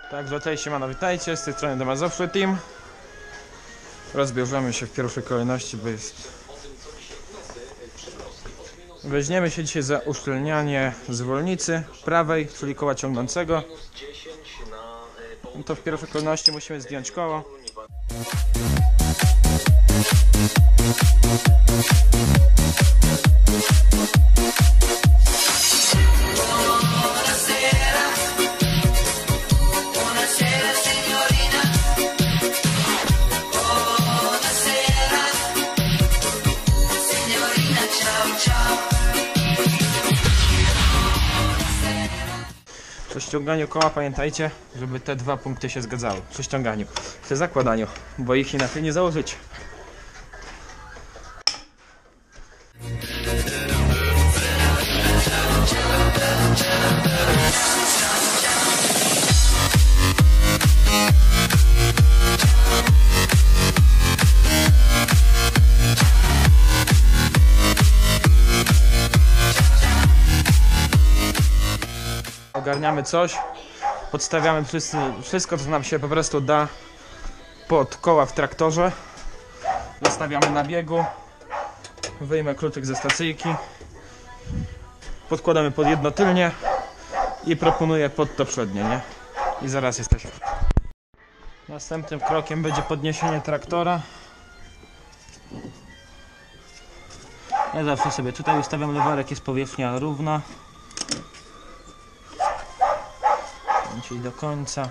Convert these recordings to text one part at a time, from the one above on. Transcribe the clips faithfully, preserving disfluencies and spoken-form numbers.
Także cześć, siemano, witajcie, z tej strony The Mazowsze Team. Rozbierzemy się w pierwszej kolejności, bo jest... Weźmiemy się dzisiaj za uszczelnianie zwolnicy prawej, czyli koła ciągnącego. No to w pierwszej kolejności musimy zdjąć koło. Przy ściąganiu koła pamiętajcie, żeby te dwa punkty się zgadzały. Przy ściąganiu, przy zakładaniu, bo ich inaczej nie założyć. Ogarniamy coś, podstawiamy wszystko, co nam się po prostu da pod koła w traktorze. Zostawiamy na biegu, wyjmę kluczyk ze stacyjki, podkładamy pod jedno tylnie i proponuję pod to przednie, nie? I zaraz jesteśmy. Następnym krokiem będzie podniesienie traktora. Ja zawsze sobie tutaj ustawiam lewarek, jest powierzchnia równa. Czyli do końca.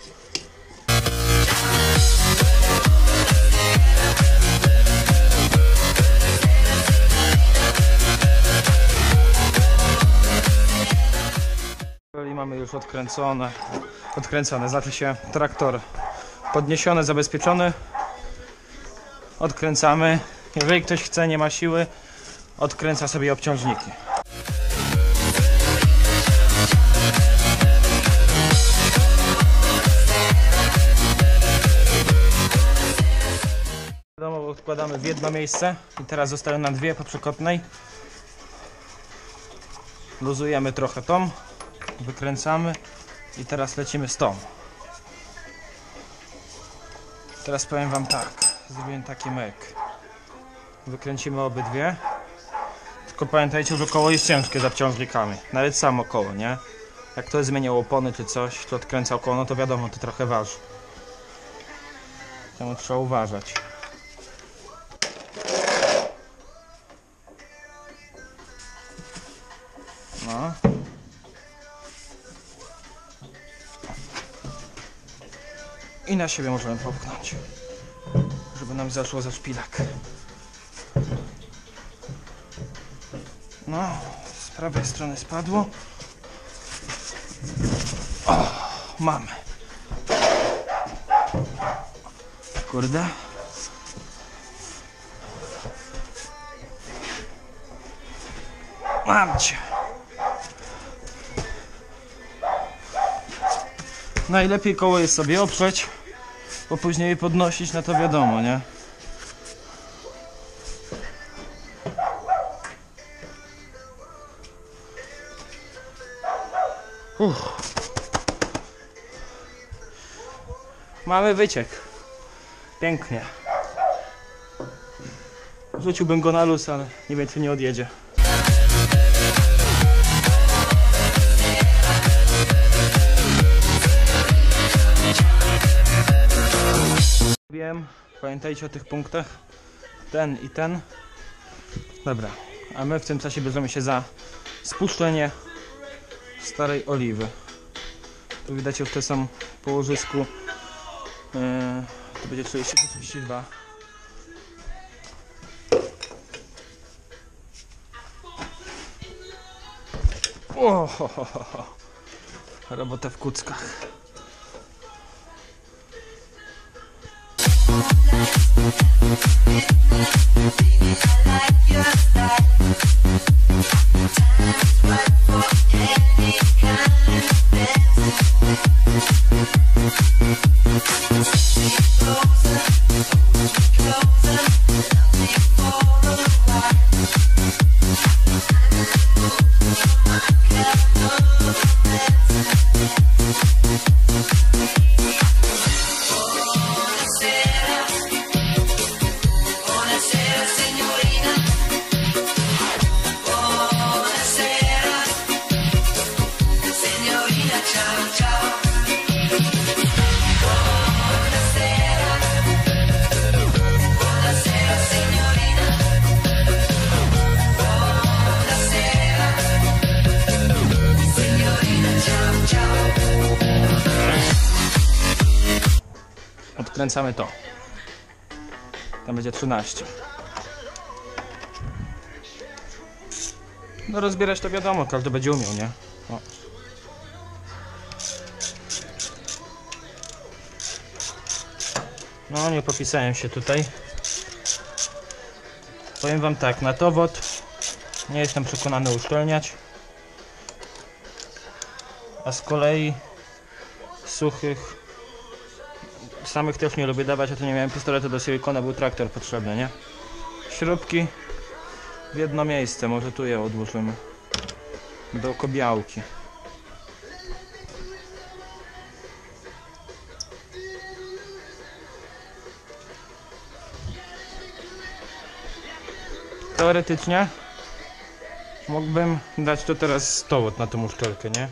Jeżeli mamy już odkręcone, odkręcone, znaczy się traktor podniesiony, zabezpieczony, odkręcamy. Jeżeli ktoś chce, nie ma siły, odkręca sobie obciążniki. Odkładamy w jedno miejsce i teraz zostają nam dwie po przekotnej. Luzujemy trochę tą, wykręcamy i teraz lecimy z tą. Teraz powiem wam tak, zrobię taki myk. Wykręcimy obydwie. Tylko pamiętajcie, że koło jest ciężkie z obciążnikami, nawet samo koło, nie? Jak ktoś zmieniał opony czy coś, to odkręcał koło, no to wiadomo, to trochę waży. Temu trzeba uważać. No. I na siebie możemy popchnąć, żeby nam zaszło za szpilak. No, z prawej strony spadło. O, mamy. Kurde. Mam cię. Najlepiej koło jest sobie oprzeć, bo później je podnosić, no to wiadomo, nie? Uff. Mamy wyciek. Pięknie. Rzuciłbym go na luz, ale nie wiem, czy nie odjedzie. Wiem, pamiętajcie o tych punktach. Ten i ten. Dobra, a my w tym czasie bierzemy się za spuszczenie starej oliwy. Tu widać, że te są po łożysku. Yy, to będzie trzydzieści trzydzieści dwa. O, ho, ho, ho. Robota w kuckach. We'll be right back. odkręcamy to. Tam będzie trzynaście. No rozbierać to wiadomo, każdy będzie umiał, nie? O. No nie popisałem się tutaj. Powiem wam tak, na towod nie jestem przekonany uszczelniać. A z kolei suchych samych też nie lubię dawać, a to nie miałem pistoletu do silikona, był traktor potrzebny, nie? Śrubki w jedno miejsce, może tu je odłożymy. Do kobiałki. Teoretycznie mógłbym dać to teraz stowód na tą uszczelkę, nie?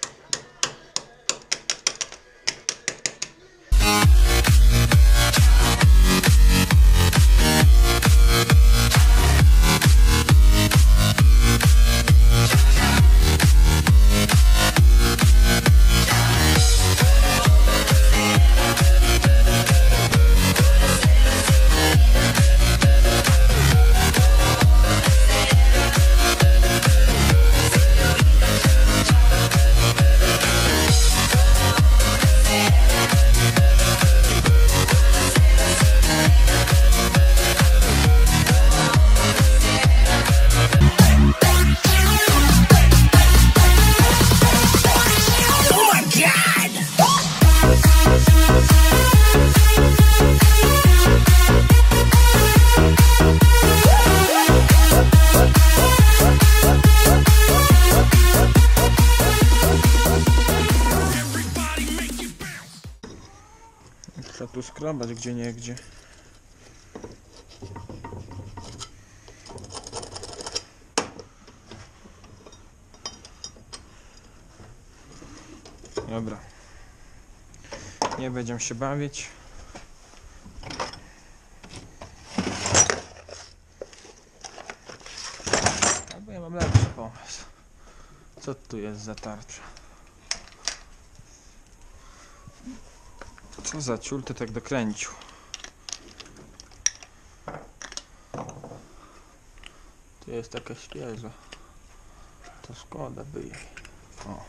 Trzeba tu skrobać gdzie niegdzie. Dobra. Nie będziemy się bawić. Albo ja mam lepszy pomysł. Co tu jest za tarcza? Co za ciul ty tak dokręcił? Tu jest taka świeża. To szkoda by jej. O.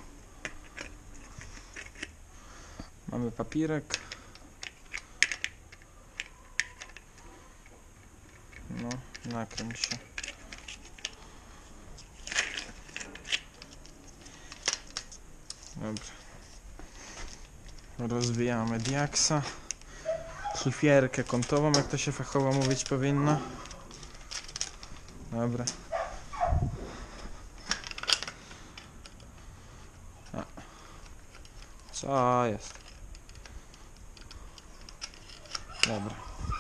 Mamy papierek. No, nakręć się. Dobra. Rozwijamy diaksa. Szlifierkę kątową, jak to się fachowo mówić powinno. Dobra. A. Co jest? Dobra.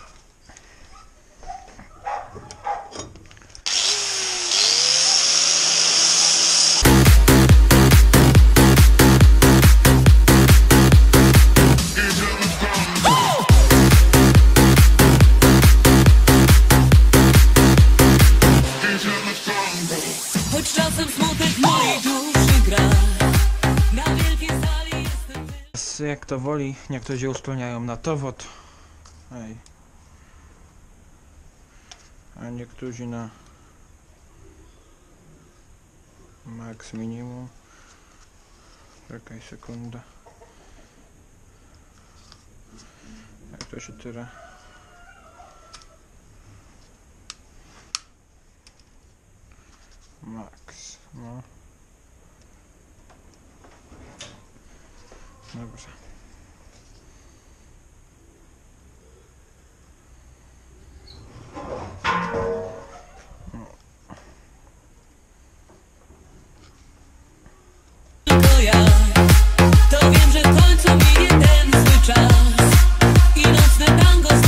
Choć czasem smutek w mojej duszy gra, na wielkiej sali jestem... Jak to woli, niektórzy uszczelniają na towod. Ej. A niektórzy na max minimum. Czekaj sekunda. Jak to się tyle? Max, no. Dobrze. Tylko ja, to wiem, że w końcu minie ten zły czas i nocne tango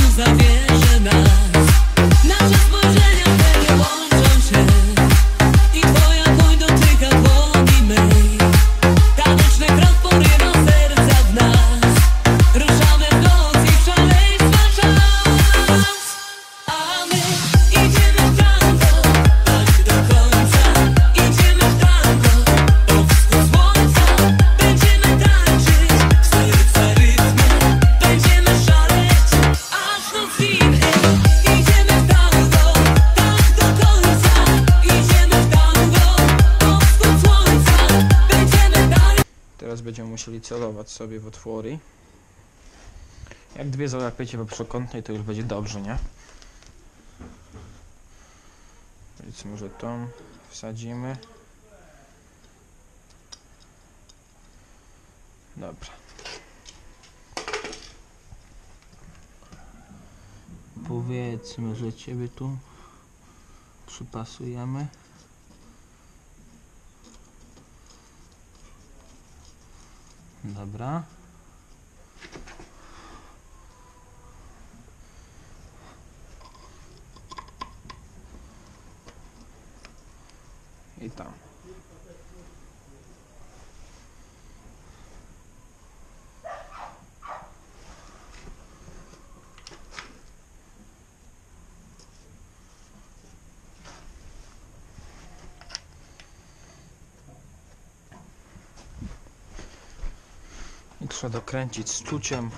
wkładać sobie w otwory. Jak dwie załapiecie we przekątnej, to już będzie dobrze, nie? Więc może tą wsadzimy. Dobra. Powiedzmy, że ciebie tu przypasujemy. Dobra. I tam. I trzeba dokręcić z czuciem.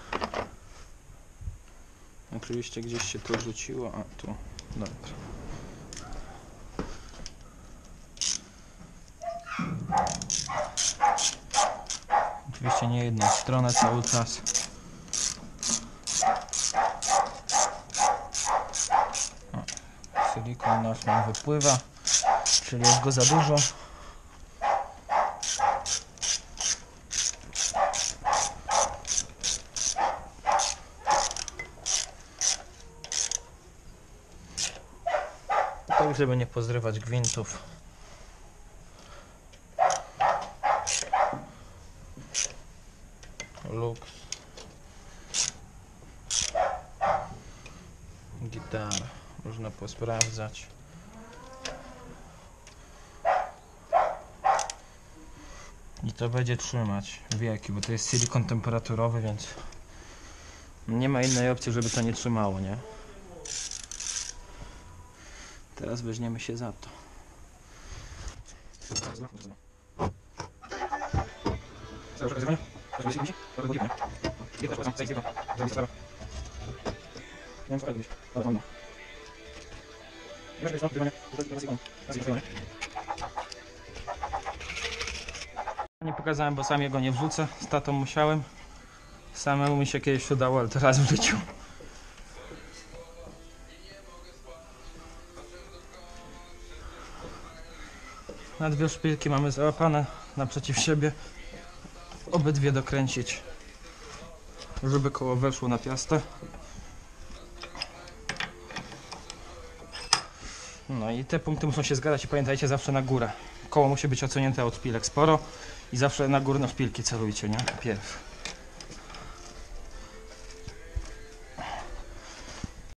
Oczywiście gdzieś się to rzuciło, a tu. Dobra. Oczywiście nie jedną stronę cały czas. O, silikon nasz nam wypływa, czyli jest go za dużo. Tak, żeby nie pozrywać gwintów. Lux. Gitara. Można posprawdzać. I to będzie trzymać wieki, bo to jest silikon temperaturowy, więc nie ma innej opcji, żeby to nie trzymało, nie? Teraz weźmiemy się za to. Nie pokazałem, bo sam jego nie wrzucę. Z tatą musiałem. Samemu mi się kiedyś udało, ale teraz w życiu. Na dwie szpilki mamy załapane naprzeciw siebie. Obydwie dokręcić, żeby koło weszło na piastę. No i te punkty muszą się zgadzać i pamiętajcie zawsze na górę. Koło musi być odsunięte od szpilek sporo i zawsze na górne szpilki celujcie, nie? Pierw.